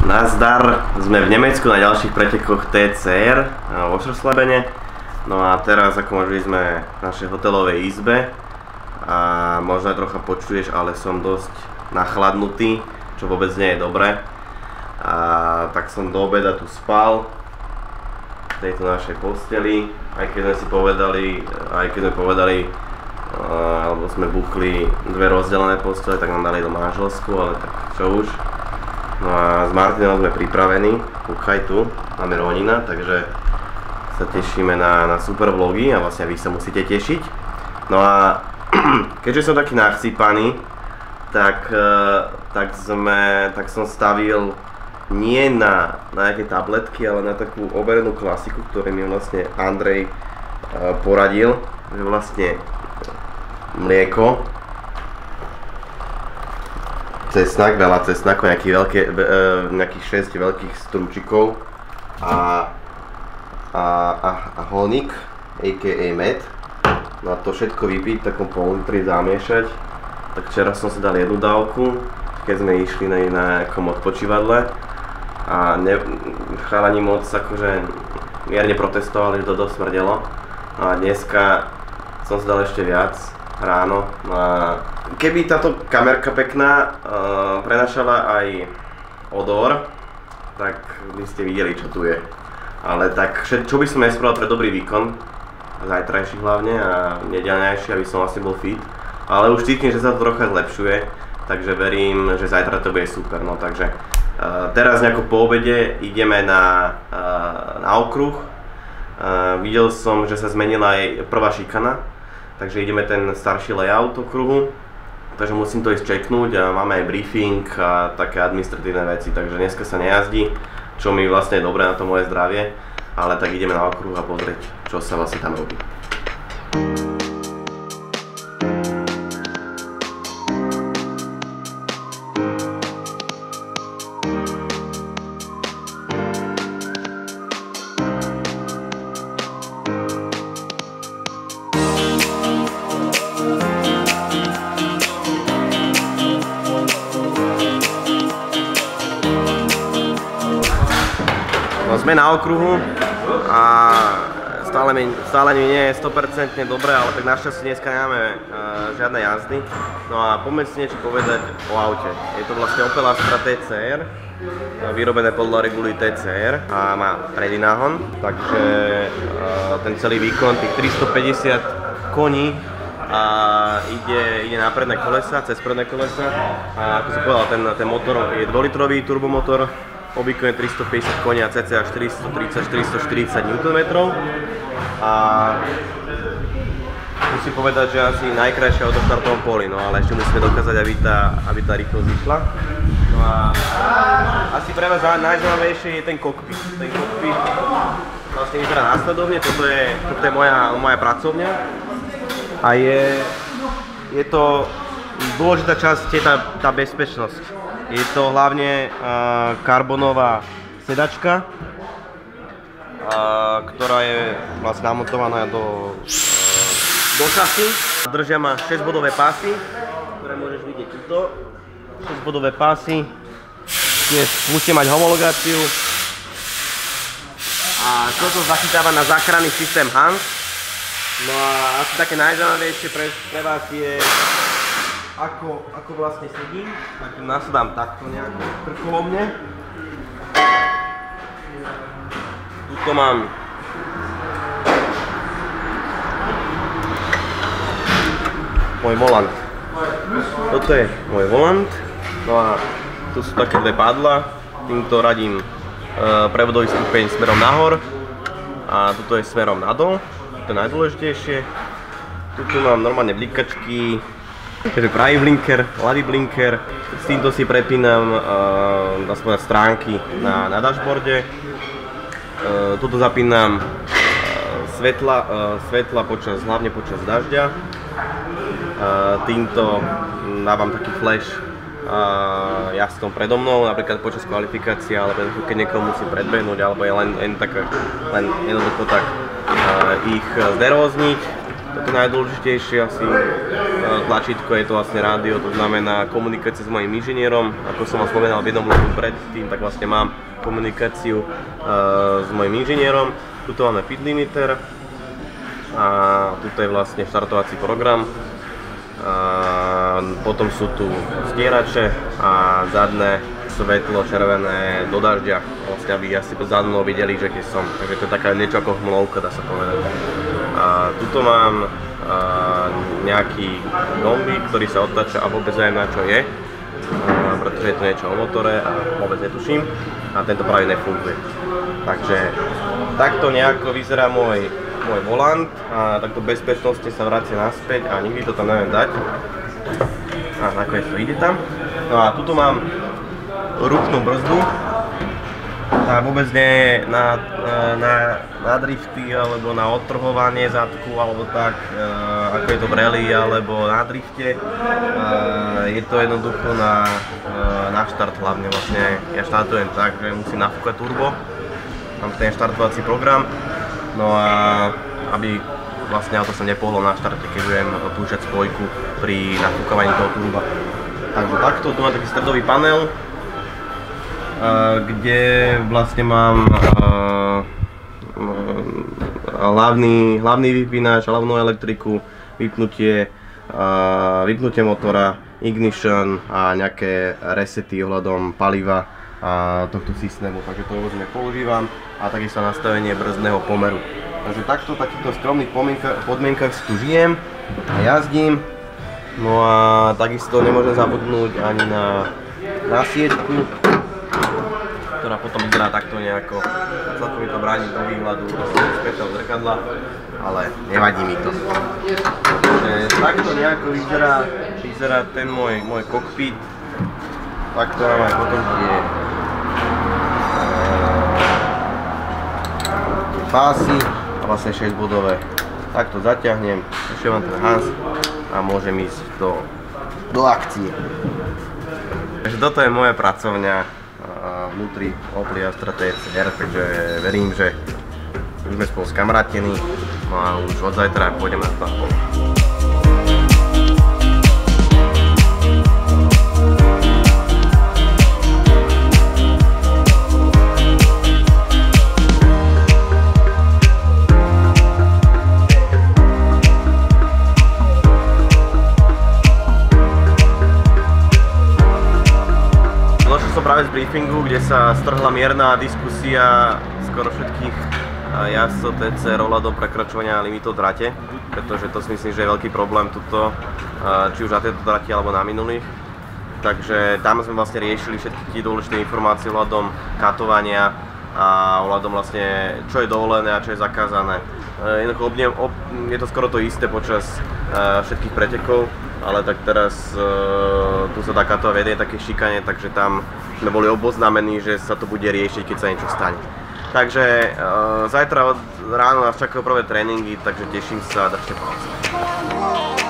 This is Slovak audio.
Nazdar, sme v Nemecku na ďalších pretekoch TCR vo Schörslebene. No a teraz, ako možno sme v našej hotelovej izbe a možno aj trocha počuješ, ale som dosť nachladnutý, čo vôbec nie je dobré. A tak som do obeda tu spal v tejto našej posteli, aj keď sme povedali, alebo sme buchli dve rozdelené postele, tak nám dali do manželsku, ale tak čo už. No a s Martinom sme pripravení, kúkaj tu, máme Ronina, takže sa tešíme na super vlogy a vlastne vy sa musíte tešiť. No a keďže som taký nachcípaný, tak som stavil nie na nejaké tabletky, ale na takú overenú klasiku, ktorú mi vlastne Andrej poradil, že vlastne mlieko, cesnak, veľa cesnakov, nejakých 6 veľkých strúčikov a honík, a.k.a. med. No a to všetko vypiť, takom pol litri zamiešať. Tak včera som si dal jednu dávku, keď sme išli na nejakom odpočívadle a chalani moc akože mierne protestovali, že to dosť smrdelo. No a dneska som si dal ešte viac ráno. No a keby táto kamerka pekná prenašala aj odor, tak by ste videli, čo tu je. Ale tak, čo by som nespravil pre dobrý výkon, zajtrajší hlavne a nedeľnejší, aby som vlastne bol fit. Ale už cítim, že sa to trocha zlepšuje, takže verím, že zajtra to bude super. No takže teraz nejako po obede ideme na okruh. Videl som, že sa zmenila aj prvá šikana, takže ideme ten starší layout okruhu. Takže musím to ísť čeknúť a máme aj briefing a také administratívne veci, takže dneska sa nejazdí, čo mi vlastne je dobré na to moje zdravie, ale tak ideme na okruh a pozrieť, čo sa vlastne tam robí. Sme na okruhu a stále mi nie je 100% dobré, ale tak našťastie dneska nemáme žiadne jazdy. No a poďme si niečo povedať o aute. Je to vlastne Opel Astra TCR, vyrobené podľa reguly TCR a má predný náhon, takže ten celý výkon, tých 350 koní ide na predné kolesa, cez predné kolesa a ako som povedal, ten motor je 2-litrový turbomotor, obvykle 350 koní a cca 430-440 Nm a musím povedať, že asi najkrajšia auto v startovom poli, no ale ešte musíme dokázať, aby tá rýchlosť išla. No a asi pre vás najzaujímavejšie je ten kokpit. Ten kokpit vlastne vyzerá následovne, toto je moja pracovňa a je to dôležitá časť, je tá bezpečnosť. Je to hlavne karbonová sedačka, ktorá je vlastne namontovaná do šasy. Držia ma 6-bodové pásy, ktoré môžeš vidieť tuto. 6-bodové pásy, tiež musíte mať homologáciu. A toto zachytáva na záchranný systém Hans. No a asi také najzaujímavejšie pre vás je ako vlastne sedím, tak nasadám takto nejako krkolomne. Tuto mám môj volant. Toto je môj volant. No a tu sú také dve padla. Týmto radím prevodový stupeň smerom nahor a tuto je smerom nadol. To je najdôležitejšie. Tuto mám normálne blikačky. Takže pravý blinker, ľavý blinker, s týmto si prepínam aspoň stránky na dashboarde. Tuto zapínam svetla hlavne počas dažďa. Týmto dávam taký flash jazdcom predo mnou, napríklad počas kvalifikácie, alebo keď niekoho musím predbehnúť, alebo je len jednoducho tak ich znervózniť. Toto najdôležitejšie asi tlačítko, je to vlastne rádio, to znamená komunikácia s mojím inžinierom. Ako som vám spomenal v jednom vlogu predtým, tak vlastne mám komunikáciu s mojím inžinierom. Tuto máme pit limiter a tuto je vlastne štartovací program. Potom sú tu stierače a zadné svetlo červené do dažďa, vlastne aby asi za mnou videli, že keď som, takže to je taká niečo ako hmlovka, dá sa povedať. Tuto mám nejaký gombík, ktorý sa otáča a vôbec neviem na čo je, pretože je to niečo o motore a vôbec netuším a tento práve nefunguje. Takže takto nejako vyzerá môj volant a takto bezpečnostne sa vracia naspäť a nikdy to tam neviem dať. A nakoniec to ide tam. No a tuto mám ručnú brzdu. Tá vôbec nie je na drifty alebo na odtrhovanie zadku alebo tak, ako je to v rally alebo na drifte. Je to jednoducho na štart hlavne vlastne. Ja štartujem tak, že musím nafúkať turbo. Mám ten štartovací program. No a aby vlastne auto sa nepohlo na štarte, keď budem púšťať spojku pri nafúkavaní toho turba. Takže takto, tu mám taký stredový panel, kde vlastne mám hlavný vypínač, hlavnú elektriku, vypnutie motora, ignition a nejaké resety ohľadom paliva a tohto systému, takže to vôbec nepoužívam a takisto nastavenie brzdného pomeru. Takže takto, v takýchto skromných podmienkach si tu žijem a jazdím. No a takisto nemôžem zabudnúť ani na sieťku, ktorá potom vyzerá takto nejako, celkom mi to bráni do výhľadu spätného zrkadla, ale nevadí mi to. Takže takto nejako vyzerá ten môj kokpit. Takto mám aj potom tie pásy a vlastne 6-bodové. Takto zaťahnem, ešte mám ten Hans a môžem ísť do akcie. Takže toto je moja pracovňa vnútri Opel Astra TCR, takže verím, že už sme spolu skamarátení, no a už od zajtra pôjdem na stavbu. Práve z briefingu, kde sa strhla mierna diskusia skoro všetkých jazdcov TCR ohľadom prekračovania limitov v drate, pretože to si myslím, že je veľký problém tuto, či už na tejto drate alebo na minulých. Takže tam sme vlastne riešili všetky tie dôležité informácie ohľadom katovania a ohľadom vlastne čo je dovolené a čo je zakázané. Je to skoro to isté počas všetkých pretekov, ale tak teraz tu sa dá katovať v jednej takej šikane, takže tam sme boli oboznámení, že sa to bude riešiť, keď sa niečo stane. Takže zajtra ráno nás čakajú prvé tréningy, takže teším sa a držte palce.